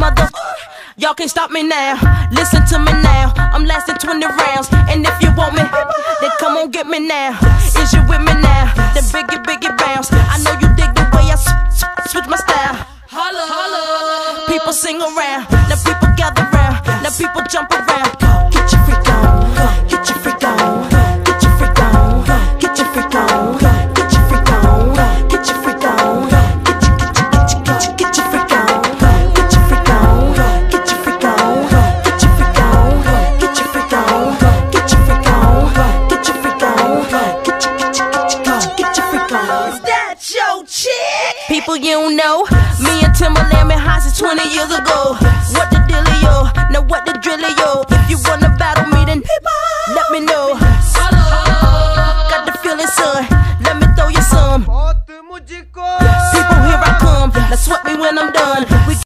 mother. Y'all can't stop me now. Listen to me now. I'm lasting 20 rounds. And if you want me, then come on get me now. Is you with me now? Then biggie bounce. I know you dig the way I switch my style. Holla, holla. People sing around. Now people gather round. Now people jump around. Get your freak on. Get your freak on. Get your freak on. Get your freak on. Get your freak on. Get your freak on. Get your freak on. Get your freak on. Get your freak on. Get your freak on. Get your freak on. Get your freak on. Get your freak on. Get your freak on. Is that your chick? People you don't know. Me and Timberland been high since 20 years ago. What the dealio? Now what the drillio? If you wanna battle me, then let me know. Got the feeling, son. Let me throw you some. People, here I come. Now sweat me when I'm done.